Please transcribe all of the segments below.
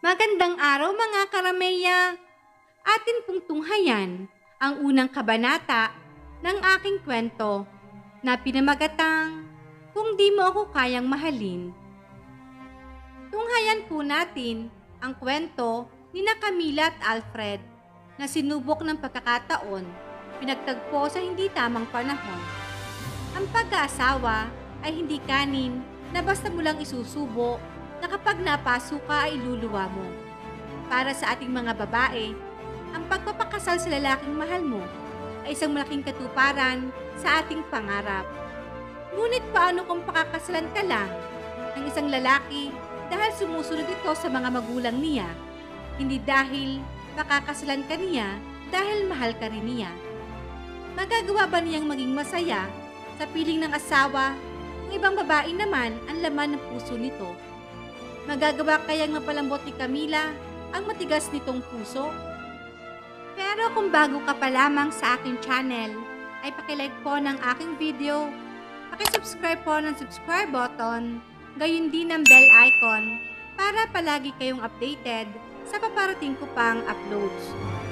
Magandang araw mga karameya! Atin pong tunghayan ang unang kabanata ng aking kwento na pinamagatang Kung Di Mo Ako Kayang Mahalin. Tunghayan po natin ang kwento ni na Camila at Alfred na sinubok ng pagkakataon, pinagtagpo sa hindi tamang panahon. Ang pag-aasawa ay hindi kanin na basta mo lang isusubo na kapag napasok ka ay iluluwa mo. Para sa ating mga babae, ang pagpapakasal sa lalaking mahal mo ay isang malaking katuparan sa ating pangarap. Ngunit paano kung pakakasalan ka lang ng isang lalaki dahil sumusunod ito sa mga magulang niya, hindi dahil pakakasalan ka niya dahil mahal ka rin niya? Magagawa ba niyang maging masaya sa piling ng asawa kung ibang babae naman ang laman ng puso nito? Magagawa kayang mapalambot ni Camila ang matigas nitong puso? Pero kung bago ka pa lamang sa aking channel, ay pakilike po ng aking video, pakisubscribe po ng subscribe button, gayon din ang bell icon para palagi kayong updated sa paparating ko pang uploads.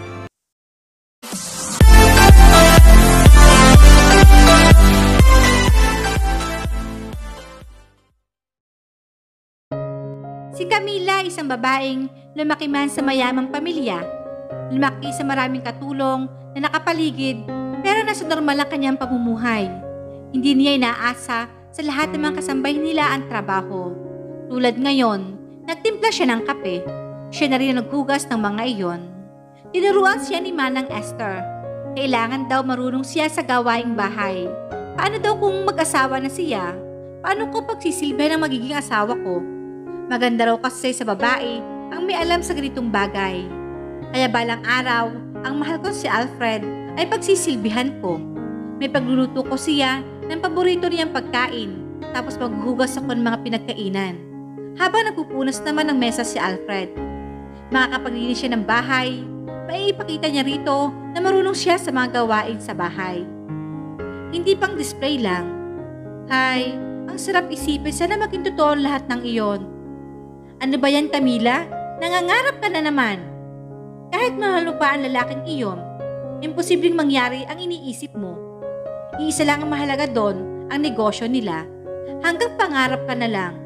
Si Camila isang babaeng lumaki man sa mayamang pamilya. Lumaki sa maraming katulong na nakapaligid pero nasa normal ang kanyang pamumuhay. Hindi niya inaasa sa lahat ng mga kasambay nila ang trabaho. Tulad ngayon, nagtimpla siya ng kape. Siya na rin ang naghugas ng mga iyon. Tinuruan siya ni Manang Esther. Kailangan daw marunong siya sa gawaing bahay. Paano daw kung mag-asawa na siya? Paano ko pagsisilbihan ng magiging asawa ko? Maganda raw kasi sa babae ang may alam sa ganitong bagay. Kaya balang araw, ang mahal ko si Alfred ay pagsisilbihan ko. May pagluluto ko siya ng paborito niyang pagkain, tapos maghuhugas ako ng mga pinagkainan. Habang nagpupunas naman ng mesa si Alfred. Makakapaglinis siya ng bahay, maiipakita niya rito na marunong siya sa mga gawain sa bahay. Hindi pang display lang. Hay, ang sarap isipin, sana maging totoo lahat ng iyon. Ano ba yan, Camila? Nangangarap ka na naman. Kahit mahal mo pa ang lalaking iyon, imposibleng mangyari ang iniisip mo. Iisa lang ang mahalaga doon, ang negosyo nila. Hanggang pangarap ka na lang.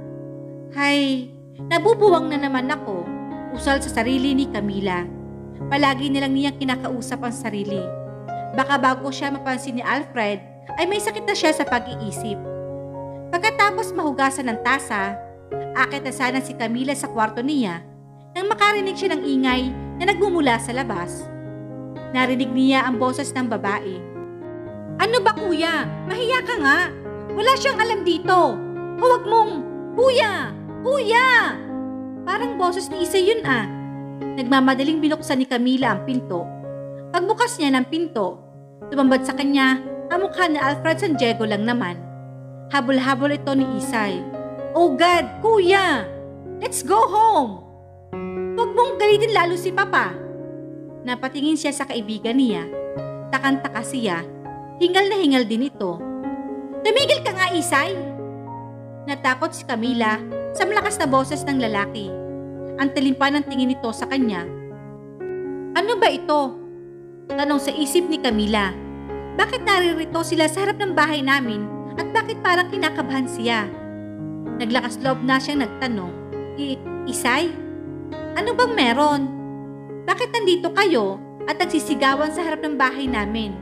Hay, nabubuwang na naman ako, usal sa sarili ni Camila. Palagi nilang niyang kinakausap ang sarili. Baka bago siya mapansin ni Alfred, ay may sakit na siya sa pag-iisip. Pagkatapos mahugasan ng tasa, akit na sana si Camila sa kwarto niya nang makarinig siya ng ingay na nagmumula sa labas. Narinig niya ang boses ng babae. Ano ba kuya? Mahiya ka nga. Wala siyang alam dito. Huwag mong, kuya! Kuya! Parang boses ni Isa yun ah. Nagmamadaling binuksan ni Camila ang pinto. Pagbukas niya ng pinto, tumambad sa kanya ang mukha ni Alfred San Diego lang naman. Habol-habol ito ni Isay. Oh God, kuya! Let's go home! Huwag mong galitin lalo si Papa. Napatingin siya sa kaibigan niya. Takang-taka siya. Hingal na hingal din ito. Tumigil ka nga, Isay! Natakot si Camila sa malakas na boses ng lalaki. Ang talim pa ng tingin nito sa kanya. Ano ba ito? Tanong sa isip ni Camila. Bakit naririto sila sa harap ng bahay namin at bakit parang kinakabahan siya? Naglakas loob na siyang nagtanong. Isay? Ano bang meron? Bakit nandito kayo at nagsisigawan sa harap ng bahay namin?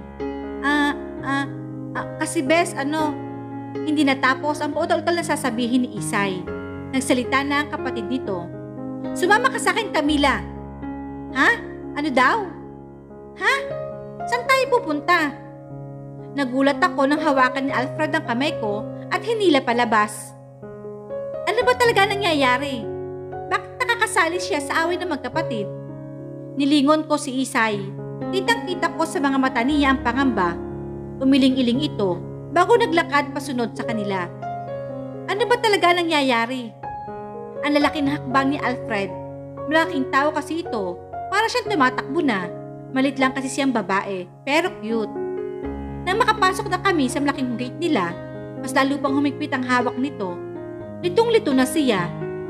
Kasi bes, hindi natapos ang pautol-utol na sasabihin ni Isay. Nagsalita na ang kapatid nito. Sumama ka sa akin, Camila. Ha? Ano daw? Ha? Saan tayo pupunta? Nagulat ako nang hawakan ni Alfred ang kamay ko at hinila palabas. Ano ba talaga nangyayari? Bakit nakakasali siya sa away ng magkapatid? Nilingon ko si Isay. Kitang-kita ko sa mga mata niya ang pangamba. Umiling-iling ito bago naglakad pasunod sa kanila. Ano ba talaga nangyayari? Ang lalaki na hakbang ni Alfred. Malaking tao kasi ito. Para siyang tumatakbo na. Malit lang kasi siyang babae, pero cute. Nang makapasok na kami sa malaking gate nila, mas lalo pang humigpit ang hawak nito. Litong-lito na siya.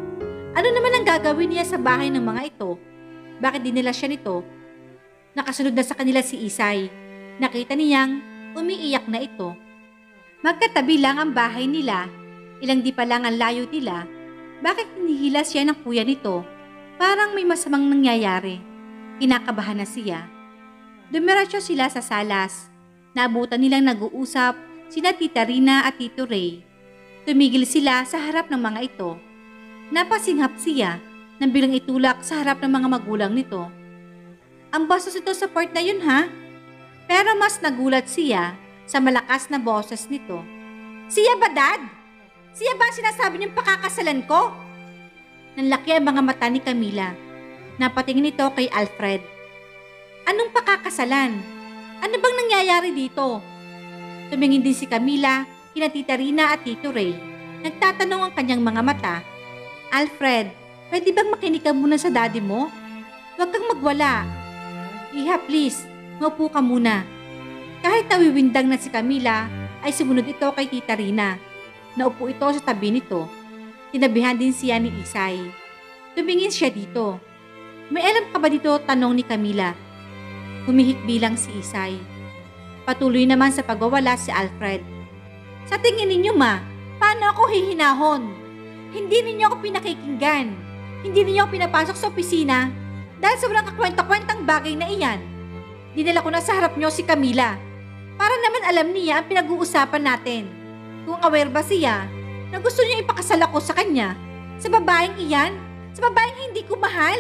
Ano naman ang gagawin niya sa bahay ng mga ito? Bakit dinala siya nito? Nakasunod na sa kanila si Isay. Nakita niyang umiiyak na ito. Magkatabi lang ang bahay nila. Ilang di pa lang ang layo nila. Bakit hinihila siya ng kuya nito? Parang may masamang nangyayari. Kinakabahan na siya. Dumiretso sila sa salas. Naabutan nilang nag-uusap sina Tita Rina at Tito Ray. Tumigil sila sa harap ng mga ito. Napasinghap siya nang bilang itulak sa harap ng mga magulang nito. Ang bastos ito sa part na yun ha? Pero mas nagulat siya sa malakas na boses nito. Siya ba, Dad? Siya ba ang sinasabi niyong pakakasalan ko? Nanlaki ang mga mata ni Camila. Napatingin ito kay Alfred. Anong pakakasalan? Ano bang nangyayari dito? Tumingin din si Camila, kina Tita Rina at Tito Ray. Nagtatanong ang kanyang mga mata. Alfred, pwede bang makinig ka muna sa daddy mo? Huwag kang magwala. Iha, please, maupo ka muna. Kahit nawiwindang na si Camila, ay sumunod ito kay Tita Rina. Naupo ito sa tabi nito. Tinabihan din siya ni Isay. Tumingin siya dito. May alam ka ba dito? Tanong ni Camila. Humihik bilang si Isay. Patuloy naman sa pagwawala si Alfred. Sa tingin ninyo ma, paano ako hihinahon? Hindi ninyo ako pinakikinggan. Hindi ninyo ako pinapasok sa opisina dahil sa walang kakwenta-kwentang bagay na iyan. Dinala ko na sa harap nyo si Camila para naman alam niya ang pinag-uusapan natin. Kung aware ba siya na gusto niya ipakasal ako sa kanya, sa babaeng iyan, sa babaeng hindi ko mahal.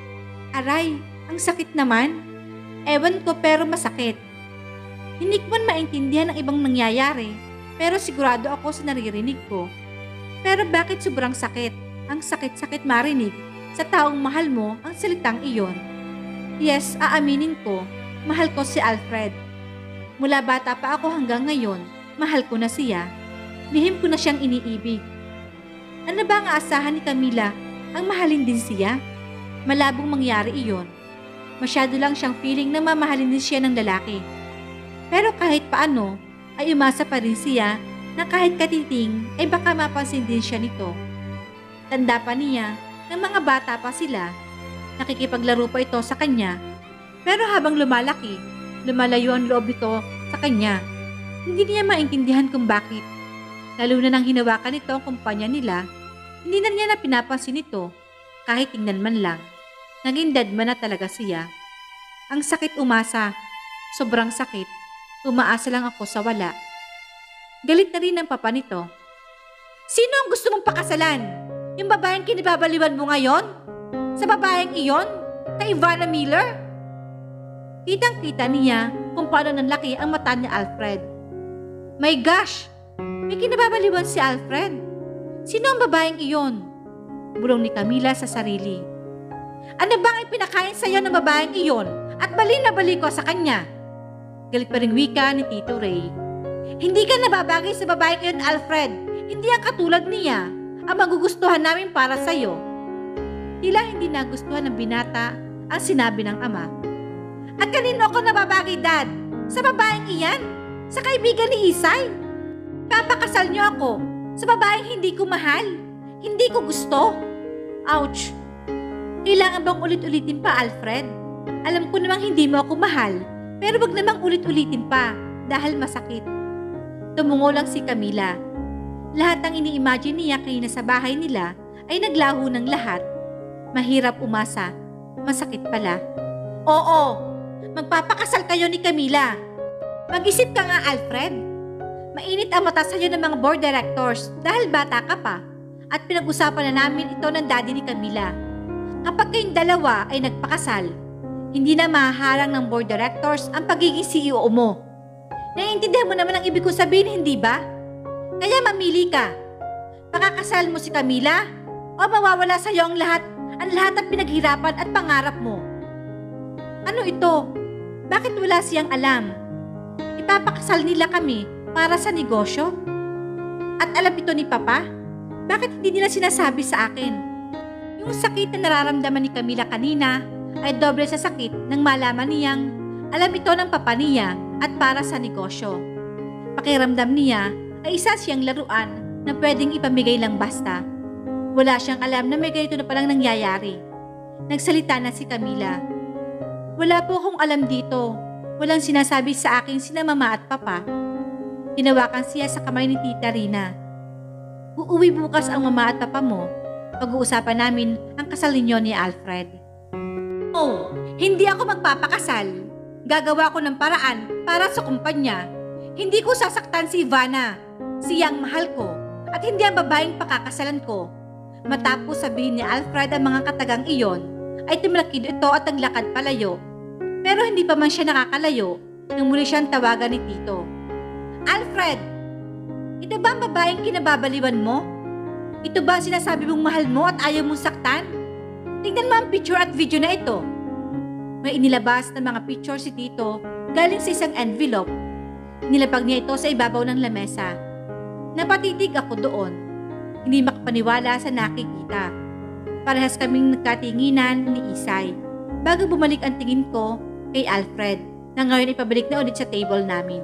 Aray, ang sakit naman. Ewan ko pero masakit. Hindi ko man maintindihan ang ibang nangyayari, pero sigurado ako sa naririnig ko. Pero bakit sobrang sakit? Ang sakit-sakit marinig sa taong mahal mo ang salitang iyon. Yes, aaminin ko, mahal ko si Alfred. Mula bata pa ako hanggang ngayon, mahal ko na siya. Lihim ko na siyang iniibig. Ano ba ang aasahan ni Camila? Ang mahalin din siya? Malabong mangyari iyon. Masyado lang siyang feeling na mamahalin din siya ng lalaki. Pero kahit paano, ay umasa pa rin siya na kahit katiting ay baka mapansin din siya nito. Tanda pa niya ng mga bata pa sila. Nakikipaglaro pa ito sa kanya. Pero habang lumalaki, lumalayo ang loob nito sa kanya. Hindi niya maintindihan kung bakit. Lalo na nang hinawakan nito ang kumpanya nila, hindi na niya na pinapansin ito kahit tingnan man lang. Naging deadman na talaga siya. Ang sakit umasa, sobrang sakit. Umaasa lang ako sa wala. Galit na rin ang papa nito. Sino ang gusto mong pakasalan? Yung babaeng kinibabaliwan mo ngayon? Sa babaeng iyon? Kay Ivana Miller? Kitang-kita niya kung paano nanlaki ang mata ni Alfred. My gosh! May kinababaliwan si Alfred. Sino ang babaeng iyon? Bulong ni Camila sa sarili. Ano bang ipinakain sa iyo ng babaeng iyon at bali na bali ko sa kanya? Galit pa ring wika ni Tito Ray. Hindi ka nababagay sa babaeng iyon, Alfred. Hindi ang katulad niya ang magugustuhan namin para sa iyo. Tila hindi nagustuhan ng binata ang sinabi ng ama. At kanino ako nababagay, Dad? Sa babaeng iyan? Sa kaibigan ni Isay? Papakasal niyo ako sa babaeng hindi ko mahal? Hindi ko gusto? Ouch! Kailangan bang ulit-ulitin pa, Alfred? Alam ko namang hindi mo ako mahal, pero wag namang ulit-ulitin pa dahil masakit. Tumungo lang si Camila. Lahat ng ini-imagine niya kayo na sa bahay nila ay naglaho ng lahat. Mahirap umasa. Masakit pala. Oo, magpapakasal kayo ni Camila. Mag-isip ka nga, Alfred. Mainit ang mata sa'yo ng mga board directors dahil bata ka pa at pinag-usapan na namin ito ng daddy ni Camila. Kapag kayong dalawa ay nagpakasal, hindi na mahaharang ng board directors ang pagiging CEO mo. Naiintindihan mo naman ang ibig kong sabihin, hindi ba? Kaya mamili ka. Pakakasal mo si Camila o mawawala sa'yo ang lahat ng pinaghirapan at pangarap mo. Ano ito? Bakit wala siyang alam? Ipapakasal nila kami para sa negosyo? At alam ito ni Papa? Bakit hindi nila sinasabi sa akin? Yung sakit na nararamdaman ni Camila kanina ay doble sa sakit nang malaman niyang alam ito ng Papa niya at para sa negosyo. Pakiramdam niya ay isa siyang laruan na pwedeng ipamigay lang basta. Wala siyang alam na may ganito na palang nangyayari. Nagsalita na si Camila. Wala po akong alam dito. Walang sinasabi sa akin sina mama at papa. Hinawakan siya sa kamay ni Tita Rina. Uuwi bukas ang mama at papa mo. Pag-uusapan namin ang kasal ninyo ni Alfred. Oh, hindi ako magpapakasal. Gagawa ko ng paraan para sa kumpanya. Hindi ko sasaktan si Ivana. Siyang mahal ko at hindi ang babaeng pakakasalan ko. Matapos sabihin ni Alfred ang mga katagang iyon, ay tumalakid ito at naglakad palayo. Pero hindi pa man siya nakakalayo nang muli siyang tawagan ni Tito. Alfred! Ito ba ang babaeng kinababaliwan mo? Ito ba ang sinasabi mong mahal mo at ayaw mong saktan? Tingnan mo ang picture at video na ito. May inilabas na mga picture si Tito galing sa isang envelope. Nilapag niya ito sa ibabaw ng lamesa. Napatitig ako doon. Hindi makapaniwala sa nakikita. Parehas kaming nagkatinginan ni Isay bago bumalik ang tingin ko kay Alfred na ngayon ipabalik na ulit sa table namin.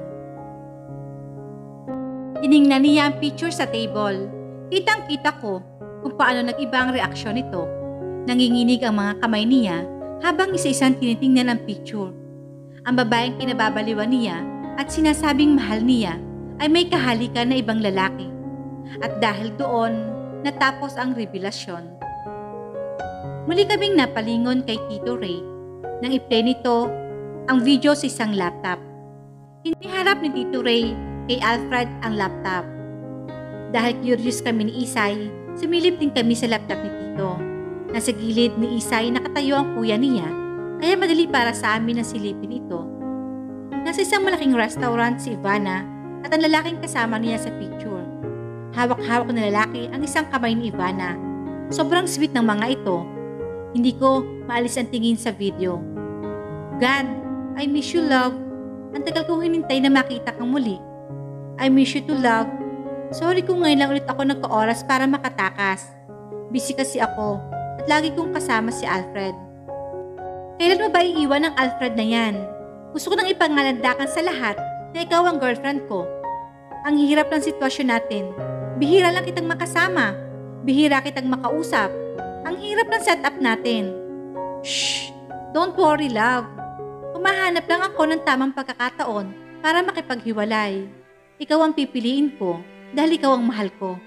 Tiningnan niya ang picture sa table. Kitang-kita ko kung paano nag-iba ang reaksyon nito. Nanginginig ang mga kamay niya habang isa-isang tinitingnan ang picture. Ang babaeng kinababaliwan niya at sinasabing mahal niya ay may kahalikan na ibang lalaki. At dahil doon, natapos ang revelasyon. Muli kaming napalingon kay Tito Ray nang i-play nito ang video sa isang laptop. Iniharap ni Tito Ray kay Alfred ang laptop. Dahil curious kami ni Isay, sumilip din kami sa laptop ni Tito. Nasa gilid ni Isay nakatayo ang kuya niya, kaya madali para sa amin na silipin ito. Nasa isang malaking restaurant si Ivana at ang lalaking kasama niya sa picture. Hawak-hawak na lalaki ang isang kamay ni Ivana. Sobrang sweet ng mga ito. Hindi ko maalis ang tingin sa video. God, I miss you, love. Ang tagal kong hinintay na makita kang muli. I miss you too, love. Sorry kung ngayon lang ulit ako nagka-oras para makatakas. Busy kasi ako at lagi kong kasama si Alfred. Kailan mo ba iiwan ang Alfred na yan? Gusto ko nang ipangalandakan sa lahat na ikaw ang girlfriend ko. Ang hirap ng sitwasyon natin. Bihira lang kitang makasama. Bihira kitang makausap. Ang hirap ng setup natin. Shh! Don't worry, love. Humahanap lang ako ng tamang pagkakataon para makipaghiwalay. Ikaw ang pipiliin ko dahil ikaw ang mahal ko.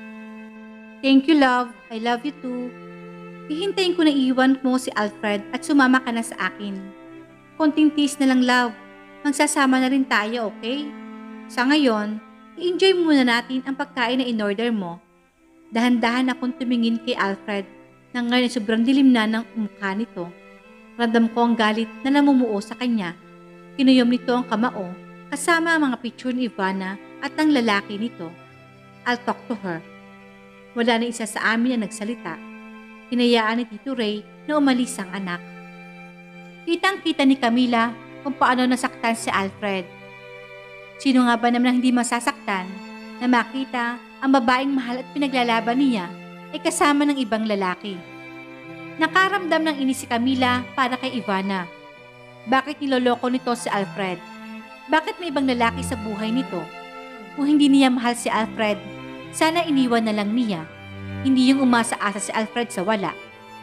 Thank you, love. I love you too. Hihintayin ko na iiwan mo si Alfred at sumama ka na sa akin. Konting tease na lang, love. Magsasama na rin tayo, okay? Sa ngayon, i-enjoy muna natin ang pagkain na in-order mo. Dahan-dahan akong tumingin kay Alfred na ngayon sobrang dilim na ng mukha nito. Ramdam ko ang galit na namumuo sa kanya. Kinuyom nito ang kamao kasama ang mga picture ni Ivana at ng lalaki nito. I'll talk to her. Wala na isa sa amin ang nagsalita. Hinayaan ni Tito Ray na umalis ang anak. Kitang-kita ni Camila kung paano nasaktan si Alfred. Sino nga ba naman ang hindi masasaktan na makita ang babaeng mahal at pinaglalaban niya ay kasama ng ibang lalaki? Nakaramdam ng inis si Camila para kay Ivana. Bakit niloloko nito si Alfred? Bakit may ibang lalaki sa buhay nito? Kung hindi niya mahal si Alfred, sana iniwan na lang niya. Hindi yung umasa-asa si Alfred sa wala.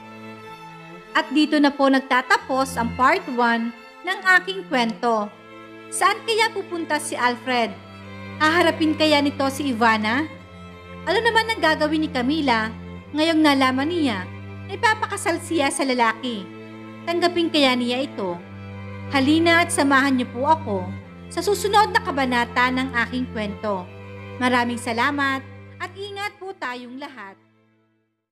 At dito na po nagtatapos ang part 1 ng aking kwento. Saan kaya pupunta si Alfred? Haharapin kaya nito si Ivana? Ano naman ang gagawin ni Camila ngayong nalaman niya na ipapakasal siya sa lalaki? Tanggapin kaya niya ito? Halina at samahan niyo po ako sa susunod na kabanata ng aking kwento. Maraming salamat at ingat po tayong lahat.